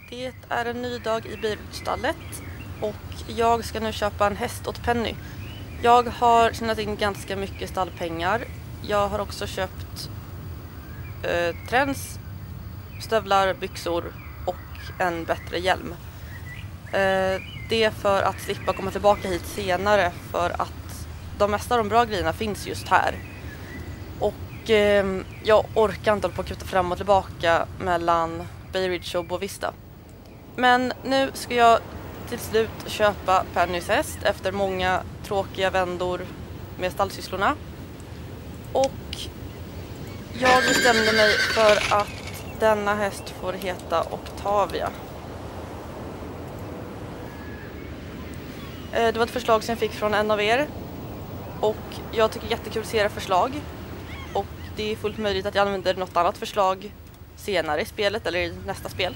Det är en ny dag i bilstallet och jag ska nu köpa en häst åt Penny. Jag har tjänat in ganska mycket stallpengar. Jag har också köpt träns, stövlar, byxor och en bättre hjälm. Det är för att slippa komma tillbaka hit senare, för att de mesta av de bra grejerna finns just här. Och jag orkar inte hålla på att kuta fram och tillbaka mellan Bay Ridge och Bovista. Men nu ska jag till slut köpa Pennys häst efter många tråkiga vändor med stallsysslorna. Och jag bestämde mig för att denna häst får heta Octavia. Det var ett förslag som jag fick från en av er. Och jag tycker jättekul att se era förslag. Och det är fullt möjligt att jag använder något annat förslag senare i spelet eller i nästa spel.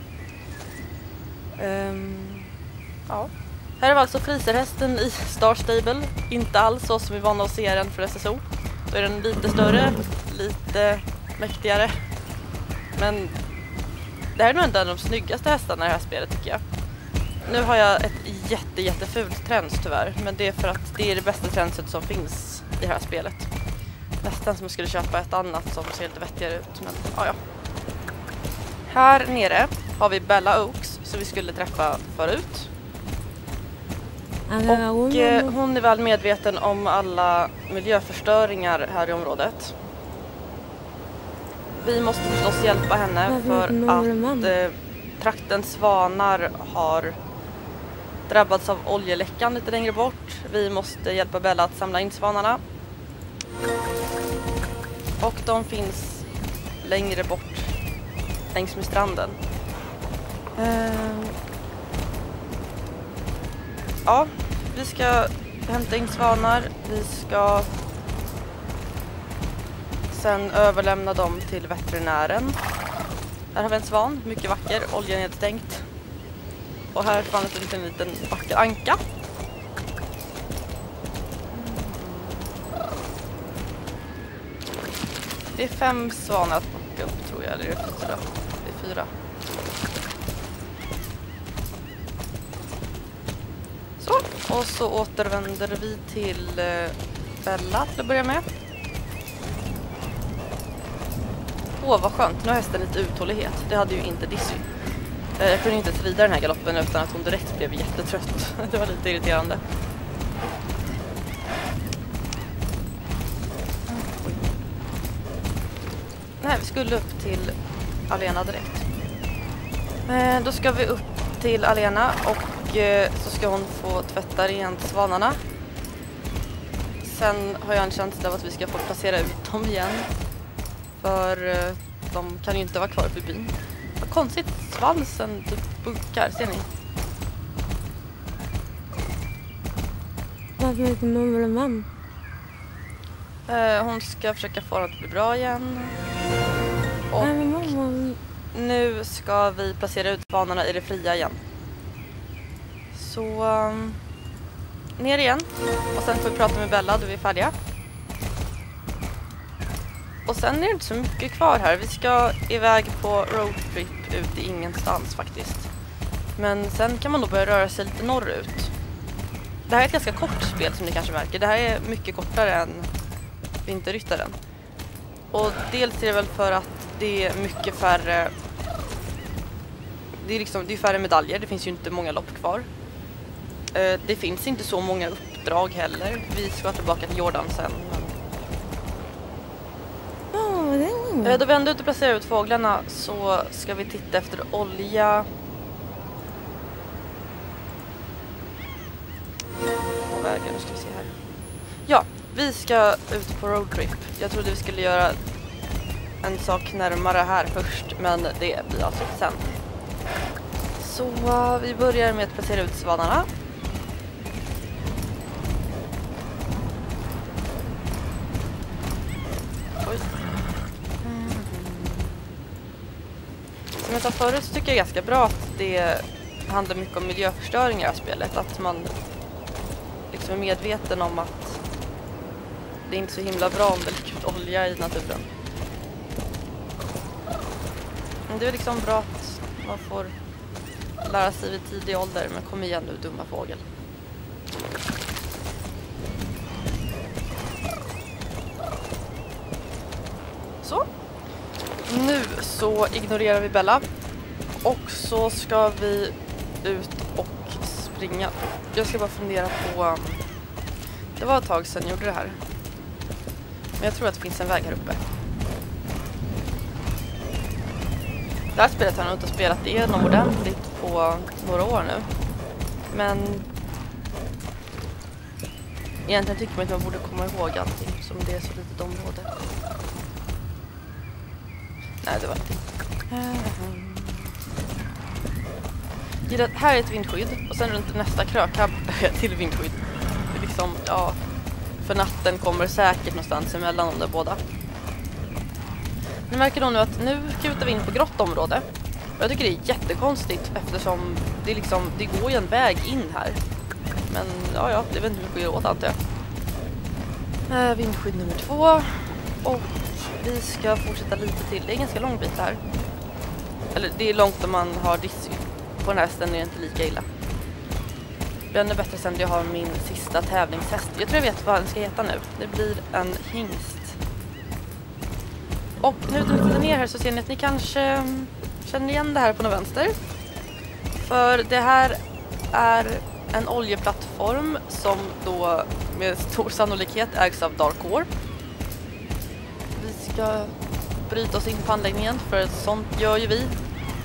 Ja. Här är alltså friserhästen i Star Stable. Inte alls så som vi är vana att se den för SSO. Då är den lite större, lite mäktigare. Men det här är nog inte en av de snyggaste hästarna i det här spelet tycker jag. Nu har jag ett jättefult träns tyvärr. Men det är för att det är det bästa tränset som finns i det här spelet. Nästan som jag skulle köpa ett annat som ser lite vettigare ut. Men ja. Här nere har vi Bella Oaks som vi skulle träffa förut. Och hon är väl medveten om alla miljöförstöringar här i området. Vi måste förstås hjälpa henne för att traktens svanar har drabbats av oljeläckan lite längre bort. Vi måste hjälpa Bella att samla in svanarna. Och de finns längre bort längs med stranden. Ja, vi ska hämta in svanar. Vi ska sen överlämna dem till veterinären. Här har vi en svan, mycket vacker, oljenedstängt. Och här fanns en liten vacker anka. Det är 5 svanar att plocka upp tror jag, eller är det 4? Det är 4. Så, och så återvänder vi till Bella till att börja med. Vad skönt, nu har hästen lite uthållighet. Det hade ju inte Dizzy. Jag kunde inte rida den här galoppen utan att hon direkt blev jättetrött. Det var lite irriterande. Nej, vi skulle upp till Alena direkt. Då ska vi upp till Alena och så ska hon få tvätta rent svanarna. Sen har jag en känsla av att vi ska få placera ut dem igen. För de kan ju inte vara kvar på byn. Vad konstigt, svansen typ bunkar, ser ni? Varför inte mamma? Hon ska försöka få det att bli bra igen. Och nu ska vi placera ut svanarna i det fria igen. Så ner igen. Och sen får vi prata med Bella då vi är färdiga. Och sen är det inte så mycket kvar här. Vi ska iväg på roadtrip ut i ingenstans faktiskt. Men sen kan man nog börja röra sig lite norrut. Det här är ett ganska kort spel som ni kanske märker. Det här är mycket kortare än Vinterryttaren. Och dels är det väl för att det är mycket färre. Det är färre medaljer. Det finns ju inte många lopp kvar. Det finns inte så många uppdrag heller. Vi ska tillbaka till Jordan sen. Då vi ändå inte placerar ut fåglarna så ska vi titta efter olja. På vägen, ska vi se här. Ja, vi ska ut på roadtrip. Jag trodde vi skulle göra en sak närmare här först, men det blir alltså sen. Så vi börjar med att placera ut svanarna. Oj. Som jag sa förut så tycker jag ganska bra att det handlar mycket om miljöförstöring i det här spelet. Att man liksom är medveten om att det är inte så himla bra om det läcker ut olja i naturen. Men det är liksom bra att man får lära sig vid tidig ålder, men kom igen nu, dumma fågel. Så. Nu så ignorerar vi Bella. Och så ska vi ut och springa. Jag ska bara fundera på... Det var ett tag sedan jag gjorde det här. Men jag tror att det finns en väg här uppe. Det här spelet har jag nog inte spelat igenom ordentligt på några år nu. Men egentligen tycker man att man borde komma ihåg allting som det är så litet område. Nej, det var inte. Här är ett vindskydd och sen runt nästa krök här till vindskydd. Det är liksom, ja, för natten kommer säkert någonstans emellan de där båda. Ni märker då nu att nu kutar vi in på grått område. Och jag tycker det är jättekonstigt eftersom det, liksom, det går ju en väg in här. Men ja, det vet inte hur mycket jag åt antar jag. Vindskydd nummer 2. Och vi ska fortsätta lite till. Det är en ganska lång bit här. Eller det är långt om man har disk. På den här hästen är det inte lika illa. Det blir ännu bättre sen jag har min sista tävlingshäst. Jag tror jag vet vad den ska heta nu. Det blir en hingst. Och nu när vi tittar ner här så ser ni att ni kanske känner igen det här på den vänster. För det här är en oljeplattform som då med stor sannolikhet ägs av Dark Core. Vi ska bryta oss in på anläggningen för sånt gör ju vi.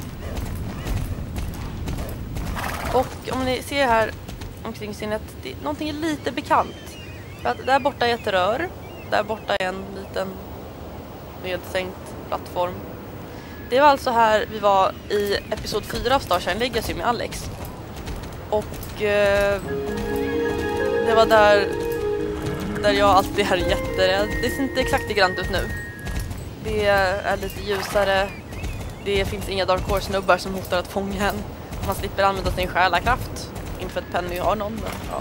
Och om ni ser här omkring sinnet, någonting är lite bekant. För att där borta är ett rör. Där borta är en liten nedsänkt plattform. Det var alltså här vi var i episod 4 av Starshine Legacy med Alex. Och det var där jag alltid är jätterädd. Det ser inte exakt grant ut nu. Det är lite ljusare. Det finns inga Dark Core-snubbar som hotar att fånga en. Man slipper använda sin själakraft. Inte för att Penny har någon. Men, ja.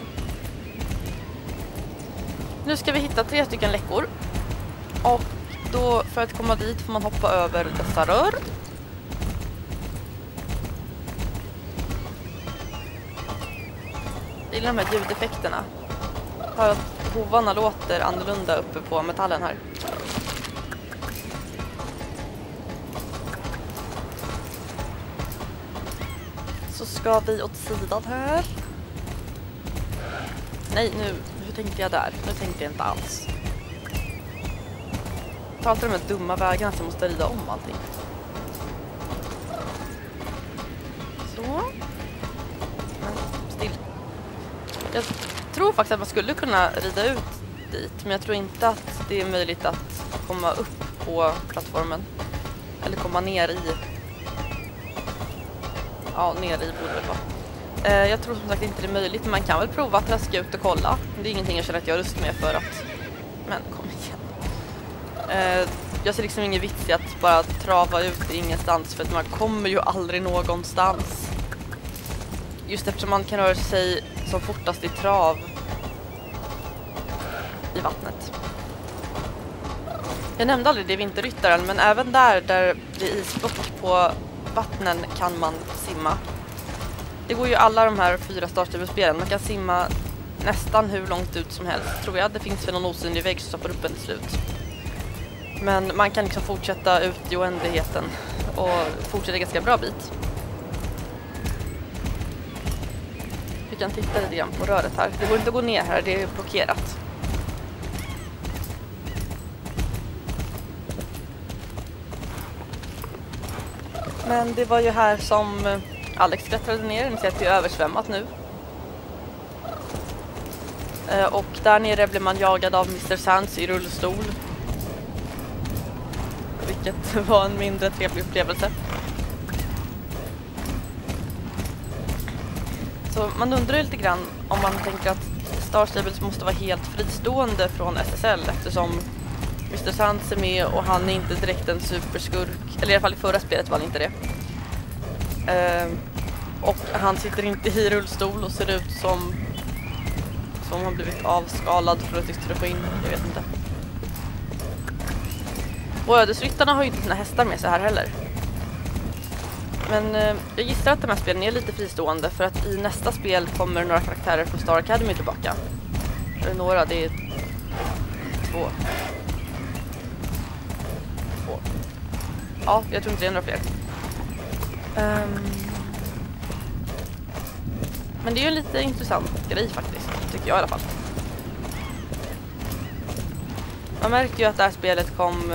Nu ska vi hitta 3 stycken läckor. Och då för att komma dit får man hoppa över dessa rör. Jag gillar de här ljudeffekterna. Hör att hovarna låter annorlunda uppe på metallen här. Så ska vi åt sidan här. Nej, hur tänkte jag där? Nu tänkte jag inte alls. Ta alltid de här dumma vägarna som måste rida om allting. Så. Men still. Jag tror faktiskt att man skulle kunna rida ut dit. Men jag tror inte att det är möjligt att komma upp på plattformen. Eller komma ner i. Ja, ner i borde det vara. Jag tror som sagt inte det är möjligt. Men man kan väl prova att traska ut och kolla. Det är ingenting jag känner att jag har lust med för att... Men kom igen. Jag ser liksom ingen vits i att bara trava ut ingenstans. För att man kommer ju aldrig någonstans. Just eftersom man kan röra sig som fortast i trav i vattnet. Jag nämnde aldrig det vinterryttaren, men även där det är isblock på vattnen kan man simma. Det går ju alla de här 4 startspelen. Man kan simma nästan hur långt ut som helst, tror jag. Det finns väl någon osynlig vägg som stoppar upp en till slut. Men man kan liksom fortsätta ut i oändligheten och fortsätta ganska bra bit. Vi kan titta lite grann på röret här. Det går inte att gå ner här, det är blockerat. Men det var ju här som Alex klättrade ner. Ni ser att det är översvämmat nu. Och där nere blev man jagad av Mr. Sands i rullstol. Vilket var en mindre trevlig upplevelse. Så man undrar lite grann om man tänker att Star Stables måste vara helt fristående från SSL. Eftersom Mr. Sands är med och han är inte direkt en superskurk. Eller i alla fall i förra spelet var han inte det. Och han sitter inte i rullstol och ser ut som har blivit avskalad för att tycka få in. Jag vet inte. Och ödesryttarna har ju inte sina hästar med sig här heller. Men jag gissar att de här spelen är lite fristående för att i nästa spel kommer några karaktärer från Star Academy tillbaka. Eller några, det är 2. Ja, jag tror inte det är några fler. Men det är ju en lite intressant grej faktiskt, tycker jag i alla fall. Man märker ju att det här spelet kom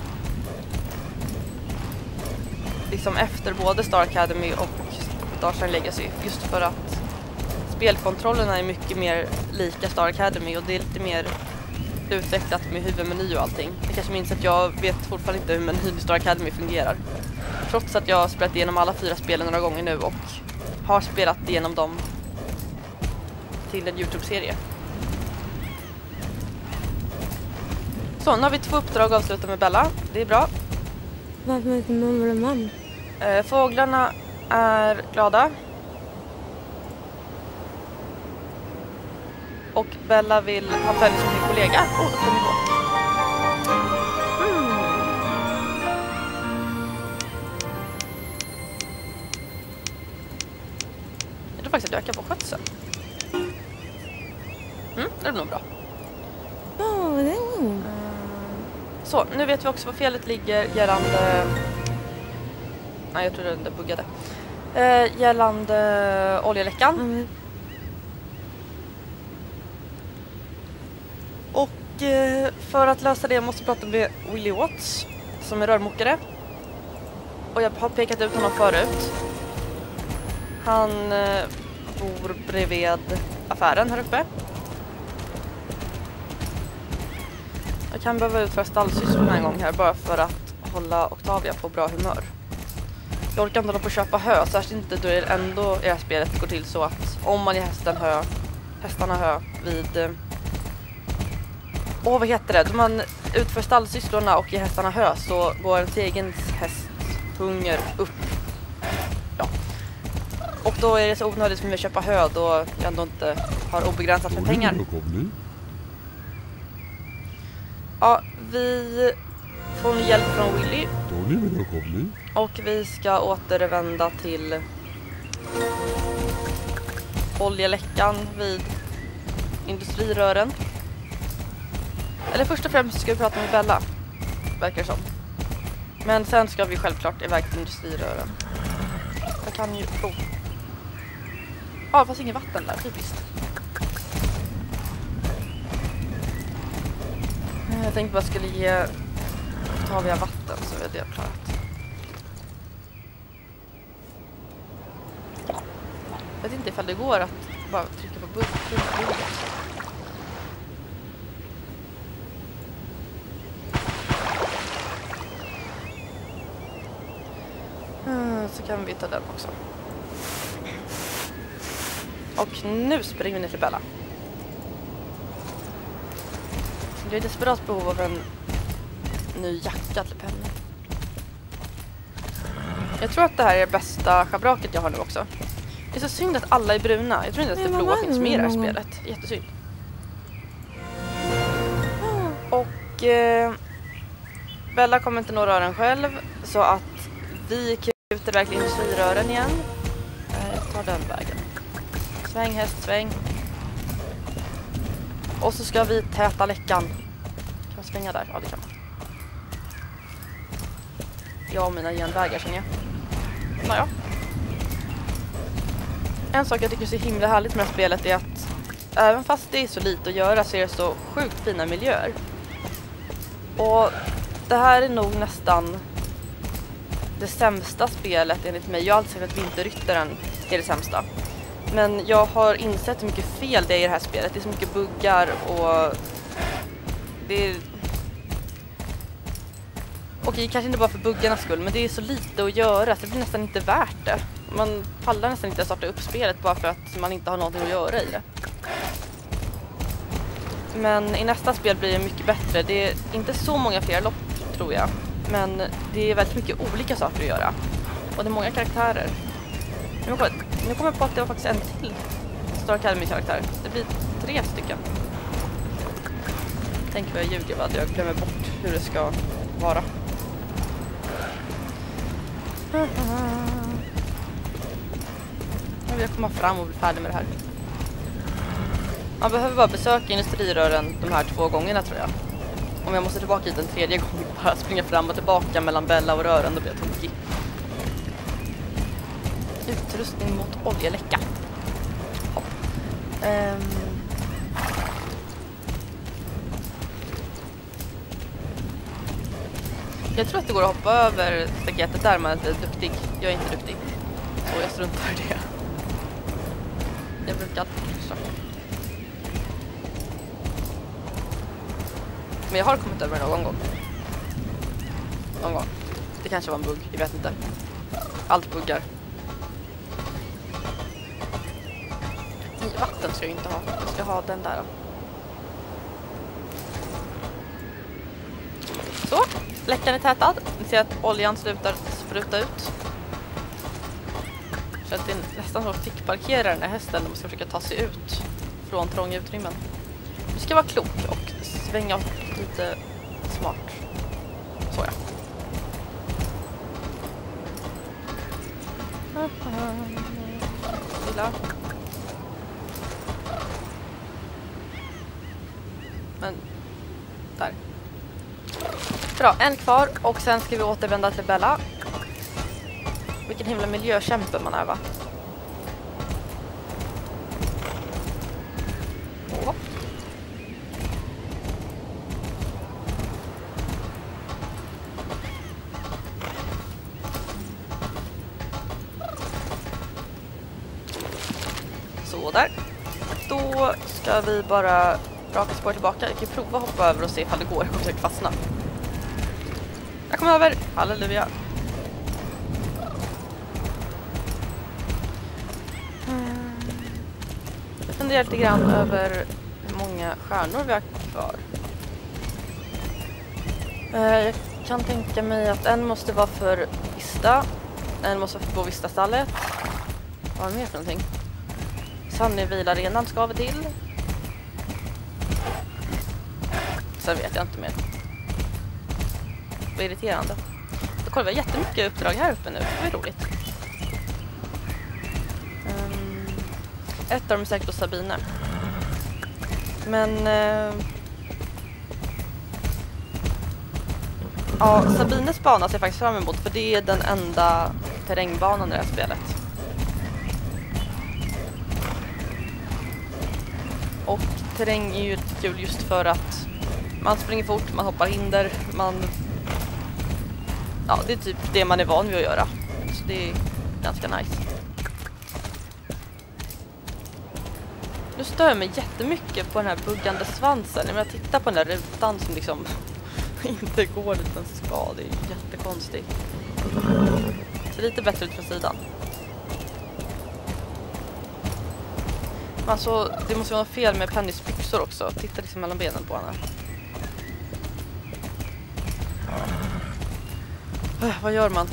liksom efter både Star Academy och Starshine Legacy, just för att spelkontrollerna är mycket mer lika Star Academy och det är lite mer utvecklat med huvudmeny och allting. Jag kanske minns att jag vet fortfarande inte hur menyn i Star Academy fungerar. Trots att jag har spelat igenom alla 4 spelen några gånger nu och har spelat igenom dem till en YouTube-serie. Så, nu har vi 2 uppdrag att avsluta med Bella. Det är bra. Varför är mamma och man? Fåglarna är glada. Och Bella vill ha Penny som sin kollega. Då kommer vi på. Jag tror faktiskt att jag ökar på skötseln. Det är nog bra. Så, nu vet vi också var felet ligger gällande... Nej, jag tror det buggade. Gällande oljeläckan. Och för att lösa det måste jag prata med Willie Watts, som är rörmokare. Och jag har pekat ut honom förut. Han bor bredvid affären här uppe. Jag kan behöva utföra stallsysslorna en gång här bara för att hålla Octavia på bra humör. Jag orkar inte hålla på att köpa hö, särskilt inte då det ändå i det här spelet går till så att om man ger hästarna hö vid... vad heter det? Då man utför stallsysslorna och ger hästarna hö så går ens egen hästhunger upp. Ja. Och då är det så onödigt för mig att köpa hö då jag ändå inte har obegränsat med pengar. Ja, vi får nu hjälp från Willy. Och vi ska återvända till oljeläckan vid industrirören. Eller först och främst ska vi prata med Bella, verkar det som. Men sen ska vi självklart iväg till industrirören. Jag kan ju... det fanns inget vatten där, typiskt. Jag tänkte bara skulle ge Octavia vatten så är det klart. Jag vet inte ifall det går att bara trycka på bordet. Så kan vi ta den också. Och nu springer vi ner till Bella. Det är desperat behov av en ny jacka till Penny. Jag tror att det här är bästa schabraket jag har nu också. Det är så synd att alla är bruna. Jag tror inte att det blåa finns med i det här spelet. Jättesynd. Och Bella kommer inte nå rören själv. Så att vi kutar verkligen industrirören igen. Jag tar den vägen. Sväng häst, sväng. Och så ska vi täta läckan. Kan man svänga där? Ja, det kan man. Jag och mina genvägar känner jag. Nåja. En sak jag tycker är så himla härligt med det här spelet är att även fast det är så lite att göra så är det så sjukt fina miljöer. Och det här är nog nästan det sämsta spelet enligt mig. Jag har alltid sagt att Vinterryttaren är det sämsta. Men jag har insett hur mycket fel det är i det här spelet. Det är så mycket buggar och det är... Okej, kanske inte bara för buggarnas skull, men det är så lite att göra så det blir nästan inte värt det. Man pallar nästan inte att starta upp spelet bara för att man inte har någonting att göra i det. Men i nästa spel blir det mycket bättre. Det är inte så många fler lopp, tror jag. Men det är väldigt mycket olika saker att göra. Och det är många karaktärer. Nu kommer jag på att det var faktiskt en till Star Academy-karaktär. Det blir 3 stycken. Tänk vad jag ljuger, vad jag glömmer bort hur det ska vara. vill jag komma fram och bli färdig med det här. Man behöver bara besöka industrirören de här 2 gångerna tror jag. Om jag måste tillbaka hit en 3:e gång, bara springa fram och tillbaka mellan Bella och rören, då blir jag tokig. Utrustning mot oljeläcka. Hopp. Jag tror att det går att hoppa över staketet där man är duktig. Jag är inte duktig. Så jag struntar i det. Jag brukar alltid försöka. Men jag har kommit över någon gång. Någon gång. Det kanske var en bugg, jag vet inte. Allt buggar. I vatten ska jag inte ha. Jag ska ha den där. Så, läckan är tätad. Ni ser att oljan slutar spruta ut. Så att det är nästan så att fickparkera den här hästen när man ska försöka ta sig ut från trånga utrymmen. Du ska vara klok och svänga lite smart. Så ja. Gilla. Men där. Bra, en kvar och sen ska vi återvända till Bella. Vilken himla miljökämpe man är, va? Åh. Så där. Då ska vi bara raka spår tillbaka. Jag kan prova hoppa över och se ifall det går. Jag kommer säkert fastna. Jag kommer över. Halleluja. Jag funderar lite grann över hur många stjärnor vi har kvar. Jag kan tänka mig att en måste vara för Vista. En måste vara för Vista-stallet. Vad är det mer för någonting? Sunnyville-arenan ska vi till. Sen vet jag inte mer. Vad irriterande. Då kollar vi jättemycket uppdrag här uppe nu. Det är roligt. Ett av dem är säkert hos Sabine. Men ja, Sabines bana ser jag faktiskt fram emot, för det är den enda terrängbanan i det här spelet. Och terräng är ju kul just för att man springer fort, man hoppar hinder, ja, det är typ det man är van vid att göra. Så det är ganska nice. Nu stör jag mig jättemycket på den här buggande svansen. När jag tittar på den där rutan som liksom inte går dit den ska. Det är jättekonstigt. Ser lite bättre ut från sidan. Alltså, det måste vara fel med Pennys byxor också. Titta liksom mellan benen på henne. Vad gör man?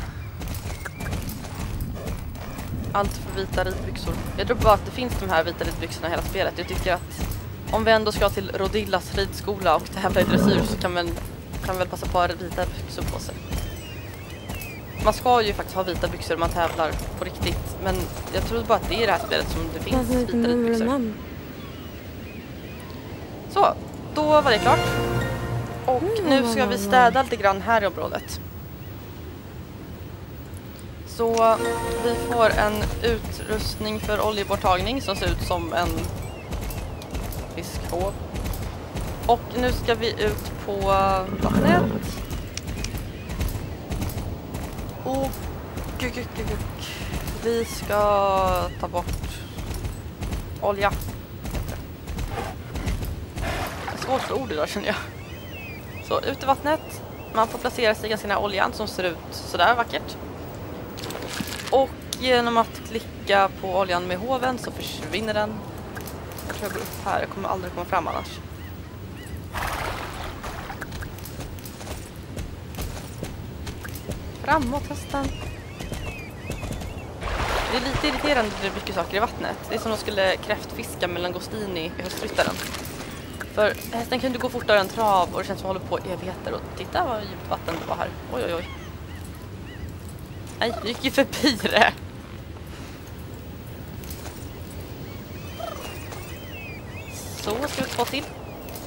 Allt för vita ridbyxor. Jag tror bara att det finns de här vita ridbyxorna i hela spelet. Jag tycker att om vi ändå ska till Rodillas ridskola och tävla i dressyr så kan väl passa på att ha vita byxor på sig. Man ska ju faktiskt ha vita byxor om man tävlar på riktigt. Men jag tror bara att det är i det här spelet som det finns vita ridbyxor. Så, då var det klart. Och nu ska vi städa lite grann här i området. Så vi får en utrustning för oljeborttagning som ser ut som en fiskhåv. Och nu ska vi ut på vattnet. Och vi ska ta bort olja. Det är svårt ord idag känner jag. Så ut i vattnet. Man får placera sig ganska nära oljan som ser ut sådär vackert. Och genom att klicka på oljan med hoven så försvinner den. Jag tror jag går upp här. Jag kommer aldrig komma fram annars. Framåt hästen. Det är lite irriterande att det är mycket saker i vattnet. Det är som om de skulle kräftfiska med langostini i höstryttaren. För hästen kan inte gå fortare än trav och det känns som att håller på evigheter. Och titta vad djupt vatten det var här. Oj oj oj. Nej, jag gick ju förbi det. Så ska vi få till.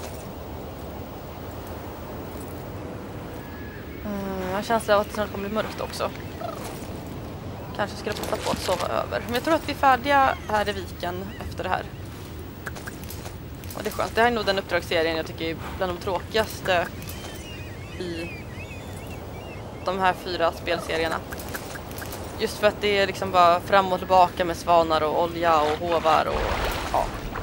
Jag har känslan av att det snart kommer bli mörkt också. Kanske skulle passa på att sova över. Men jag tror att vi är färdiga här i viken efter det här. Och det är skönt. Det här är nog den uppdragsserien jag tycker är bland de tråkigaste i de här 4 spelserierna. Just för att det är liksom bara fram och tillbaka med svanar och olja och hovar och ja.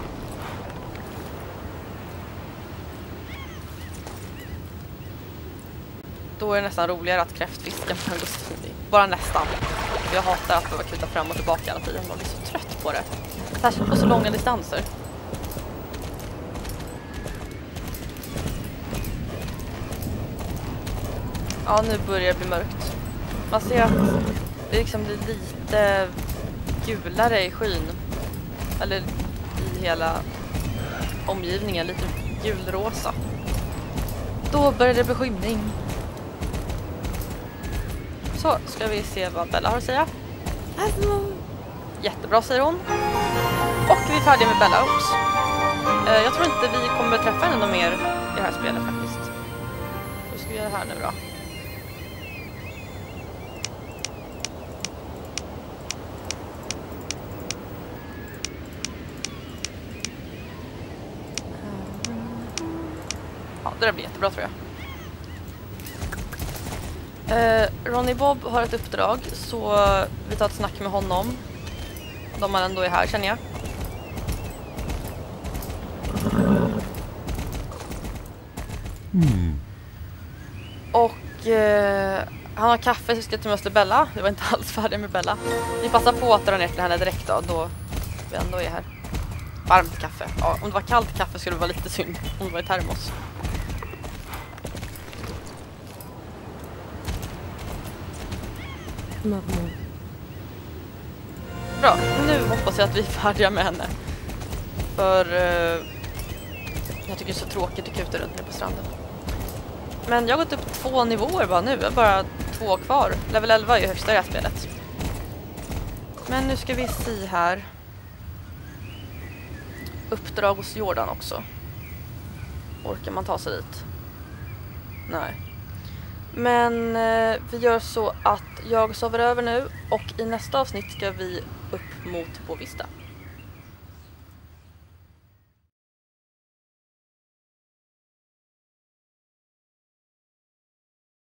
Då är det nästan roligare att kräftfiska med Agostini. Bara nästan. Jag hatar att behöva kuta fram och tillbaka hela tiden. Jag blir så trött på det. Särskilt på så långa distanser. Ja, nu börjar det bli mörkt. Man ser att det liksom blir lite gulare i skyn. Eller i hela omgivningen. Lite gulrosa. Då börjar det bli skymning. Så ska vi se vad Bella har att säga. Jättebra, säger hon. Och vi är färdiga med Bella Oaks. Jag tror inte vi kommer träffa henne mer i det här spelet faktiskt. Hur ska vi göra här nu då? Ja, det där blir jättebra tror jag. Ronny Bob har ett uppdrag, så vi tar ett snack med honom. De man ändå är här, känner jag. Och han har kaffe, så vi ska ta med oss till Bella. Vi var inte alls färdiga med Bella. Vi passar på att dra ner till henne direkt då vi ändå är här. Varmt kaffe. Ja, om det var kallt kaffe skulle det vara lite synd om det var i termos. Bra, nu hoppas jag att vi är färdiga med henne. För jag tycker det är så tråkigt att kuta runt ner på stranden. Men jag har gått upp 2 nivåer bara nu. Jag har bara 2 kvar. Level 11 är ju högsta i det här spelet. Men nu ska vi se här. Uppdrag hos Jordan också. Orkar man ta sig dit? Nej. Men vi gör så att jag sover över nu. Och i nästa avsnitt ska vi upp mot Bovista.